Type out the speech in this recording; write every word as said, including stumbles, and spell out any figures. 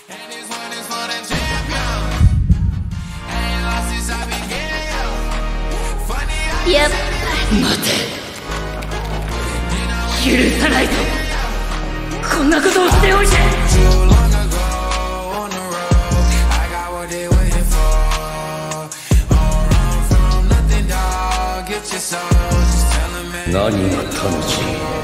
やっぱり待て、許さないと。こんなことをしておいて。何が楽しい？